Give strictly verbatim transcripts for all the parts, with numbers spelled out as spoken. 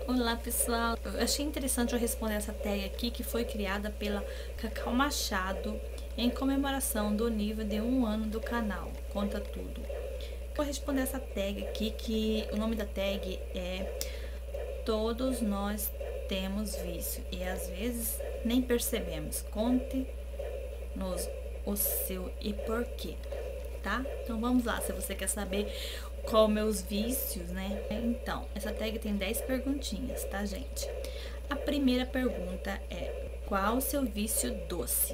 Olá pessoal, eu achei interessante eu responder essa tag aqui que foi criada pela Cacau Machado em comemoração do nível de um ano do canal Conta Tudo. Vou responder essa tag aqui que o nome da tag é Todos Nós Temos Vício e às vezes nem percebemos. Conte-nos o seu e porquê, tá? Então vamos lá, se você quer saber qual meus vícios, né? Então, essa tag tem dez perguntinhas, tá, gente? A primeira pergunta é: qual o seu vício doce?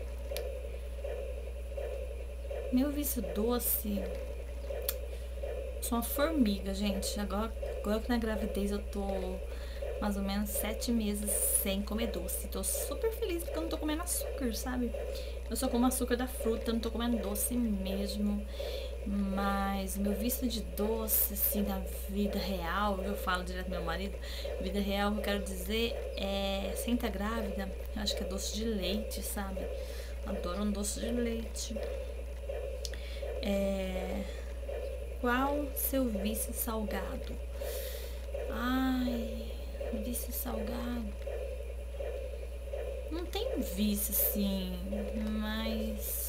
Meu vício doce, sou uma formiga, gente. Agora, agora que na gravidez eu tô mais ou menos sete meses sem comer doce. Tô super feliz porque eu não tô comendo açúcar, sabe? Eu só como açúcar da fruta, eu não tô comendo doce mesmo. Mas meu vício de doce, assim, na vida real, eu falo direto pro meu marido, vida real, eu quero dizer, é, sem estar grávida, eu acho que é doce de leite, sabe? Adoro um doce de leite. É, qual seu vício salgado? Ai, vício salgado. Não tem vício, assim, mas...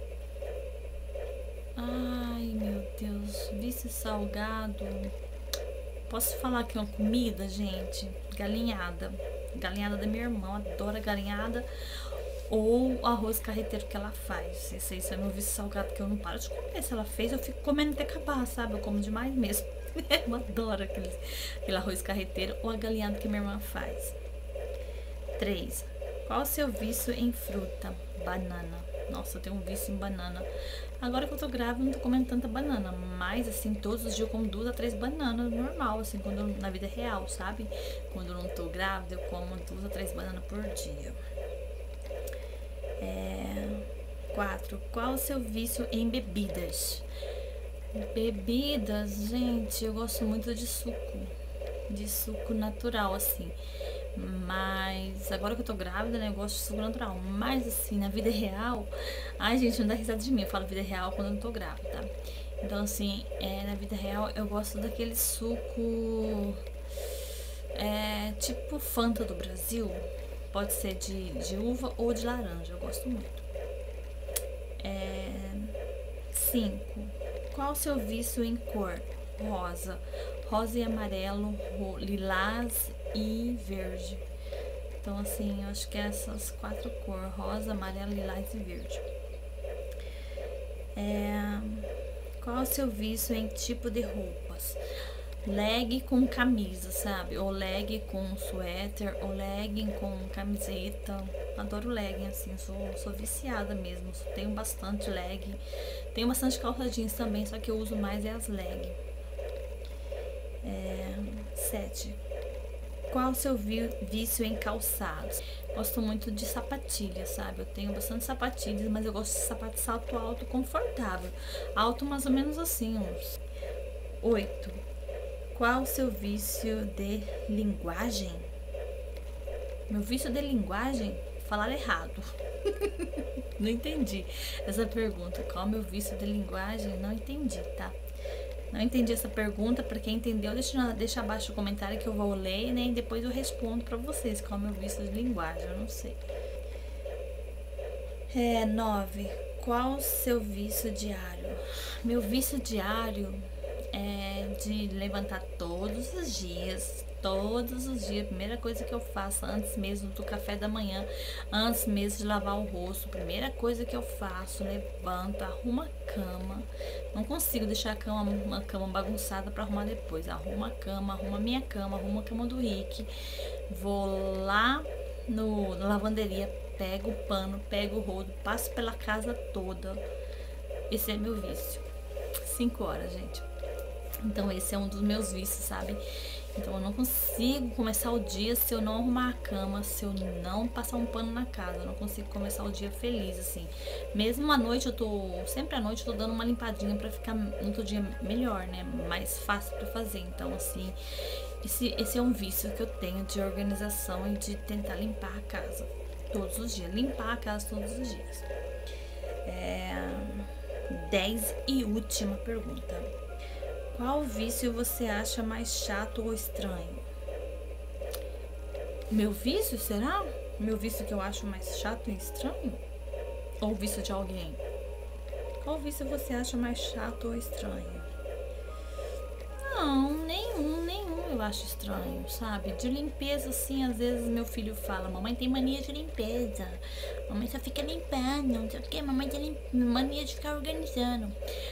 Ai, meu Deus, vício salgado. Posso falar que é uma comida, gente? Galinhada. Galinhada da minha irmã, adora galinhada. Ou arroz carreteiro que ela faz. Esse, esse é meu vício salgado que eu não paro de comer. Se ela fez, eu fico comendo até acabar, sabe? Eu como demais mesmo. Eu adoro aquele, aquele arroz carreteiro ou a galinhada que minha irmã faz. três. Qual o seu vício em fruta? Banana. Nossa, eu tenho um vício em banana. Agora que eu tô grávida, não tô comendo tanta banana. Mas, assim, todos os dias eu como duas a três bananas, normal, assim, quando eu, na vida real, sabe? Quando eu não tô grávida, eu como duas a três bananas por dia. É... quatro. Qual o seu vício em bebidas? Bebidas, gente, eu gosto muito de suco. De suco natural, assim. Mas agora que eu tô grávida, né, eu gosto de suco natural. Mas assim, na vida real... Ai, gente, não dá risada de mim. Eu falo vida real quando eu não tô grávida, tá? Então, assim, é, na vida real eu gosto daquele suco... É, tipo Fanta do Brasil. Pode ser de, de uva ou de laranja. Eu gosto muito. É, cinco. Qual o seu vício em cor? Rosa. Rosa e amarelo, lilás e verde. Então, assim, eu acho que é essas quatro cores: rosa, amarelo, lilás e verde. É... Qual é o seu vício em tipo de roupas? Leg com camisa, sabe? Ou leg com suéter, ou legging com camiseta. Adoro legging, assim, sou, sou viciada mesmo. Tenho bastante legging. Tenho bastante calça jeans também, só que eu uso mais é as legging. É... sete. Qual o seu vício em calçados? Gosto muito de sapatilhas, sabe? Eu tenho bastante sapatilhas, mas eu gosto de sapato de salto alto confortável. Alto mais ou menos assim, uns. oito. Qual o seu vício de linguagem? Meu vício de linguagem? Falar errado. Não entendi essa pergunta. Qual é o meu vício de linguagem? Não entendi, tá? Não entendi essa pergunta. Pra quem entendeu, deixa, deixa abaixo o comentário que eu vou ler, né? E depois eu respondo pra vocês qual é o meu vício de linguagem. Eu não sei. É, nove. Qual o seu vício diário? Meu vício diário é de levantar todos os dias. Todos os dias, a primeira coisa que eu faço antes mesmo do café da manhã, antes mesmo de lavar o rosto, primeira coisa que eu faço, levanto, arrumo a cama. Não consigo deixar a cama, uma cama bagunçada para arrumar depois. Arrumo a cama, arrumo a minha cama, arrumo a cama do Rick. Vou lá no, na lavanderia, pego o pano, pego o rodo, passo pela casa toda. Esse é meu vício. Cinco horas, gente. Então esse é um dos meus vícios, sabe? Então eu não consigo começar o dia se eu não arrumar a cama, se eu não passar um pano na casa. Eu não consigo começar o dia feliz, assim. Mesmo à noite eu tô, sempre à noite eu tô dando uma limpadinha pra ficar no outro dia melhor, né? Mais fácil pra fazer. Então assim, esse, esse é um vício que eu tenho de organização e de tentar limpar a casa todos os dias. Limpar a casa todos os dias. É... dez e última pergunta. Qual vício você acha mais chato ou estranho? Meu vício, será? Meu vício que eu acho mais chato e estranho? Ou o vício de alguém? Qual vício você acha mais chato ou estranho? Não, nenhum, nenhum eu acho estranho, sabe? De limpeza, assim, às vezes meu filho fala, mamãe tem mania de limpeza, mamãe só fica limpando, não sei o que, mamãe tem mania de ficar organizando.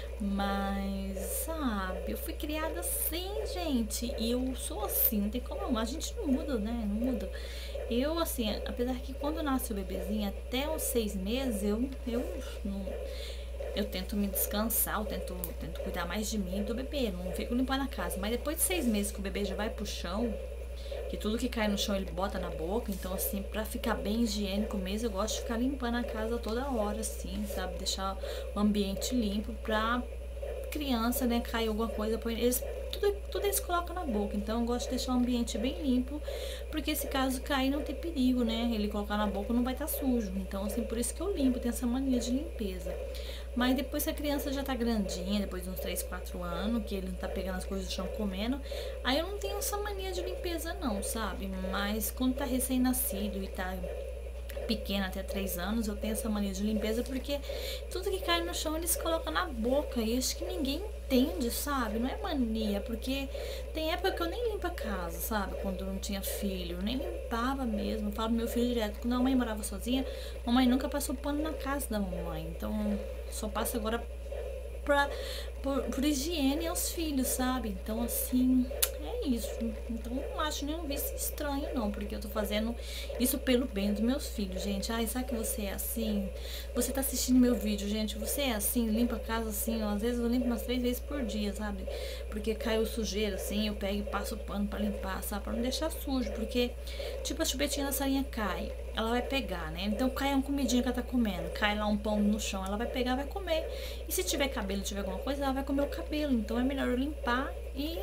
Mas, sabe, eu fui criada assim, gente, e eu sou assim, não tem como, a gente não muda, né? Não muda. Eu, assim, apesar que quando nasce o bebezinho, até os seis meses, eu, eu não. Eu tento me descansar, eu tento, tento cuidar mais de mim e do bebê, não fico limpando a casa. Mas depois de seis meses que o bebê já vai pro chão, que tudo que cai no chão ele bota na boca, então assim, pra ficar bem higiênico mesmo, eu gosto de ficar limpando a casa toda hora, assim, sabe? Deixar o ambiente limpo pra criança, né, cair alguma coisa, eles, tudo, tudo eles colocam na boca, então eu gosto de deixar o ambiente bem limpo, porque se caso cair não tem perigo, né, ele colocar na boca não vai estar sujo, então assim, por isso que eu limpo, tenho essa mania de limpeza. Mas depois que a criança já tá grandinha, depois de uns três, quatro anos, que ele não tá pegando as coisas do chão comendo, aí eu não tenho essa mania de limpeza não, sabe, mas quando tá recém-nascido e tá pequena, até três anos, eu tenho essa mania de limpeza, porque tudo que cai no chão eles colocam na boca, e acho que ninguém entende, sabe? Não é mania, porque tem época que eu nem limpo a casa, sabe? Quando eu não tinha filho, eu nem limpava mesmo. Eu falo pro meu filho direto, quando a mãe morava sozinha, a mamãe nunca passou pano na casa da mamãe, então só passa agora pra, por, por higiene aos filhos, sabe? Então assim, é isso. Então não acho nenhum vício estranho não, porque eu tô fazendo isso pelo bem dos meus filhos, gente. Ai, sabe que você é assim? Você tá assistindo meu vídeo, gente, você é assim, limpa a casa assim, ó, às vezes eu limpo umas três vezes por dia, sabe? Porque caiu sujeira assim, eu pego e passo o pano pra limpar, sabe? Pra não deixar sujo, porque tipo a chupetinha da sarinha cai, ela vai pegar, né? Então cai uma comidinha que ela tá comendo, cai lá um pão no chão, ela vai pegar, vai comer. E se tiver cabelo, tiver alguma coisa, ela vai comer o cabelo. Então é melhor eu limpar e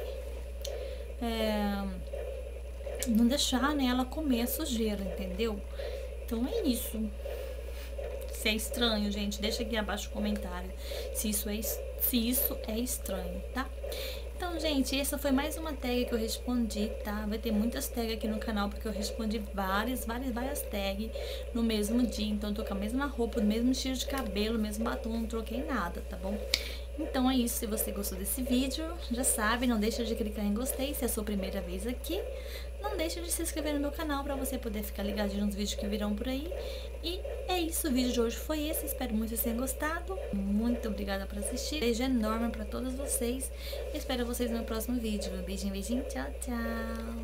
é, não deixar, né, ela comer a sujeira, entendeu? Então é isso. Se é estranho, gente, deixa aqui abaixo o comentário se isso é, se isso é estranho, tá? Então, gente, essa foi mais uma tag que eu respondi, tá? Vai ter muitas tags aqui no canal, porque eu respondi várias, várias, várias tags no mesmo dia. Então, eu tô com a mesma roupa, o mesmo estilo de cabelo, o mesmo batom, não troquei nada, tá bom? Então é isso, se você gostou desse vídeo, já sabe, não deixa de clicar em gostei se é a sua primeira vez aqui. Não deixa de se inscrever no meu canal pra você poder ficar ligadinho nos vídeos que virão por aí. E é isso, o vídeo de hoje foi esse, espero muito que vocês tenham gostado. Muito obrigada por assistir, beijo enorme pra todos vocês. Espero vocês no próximo vídeo. Beijinho, beijinho, tchau, tchau.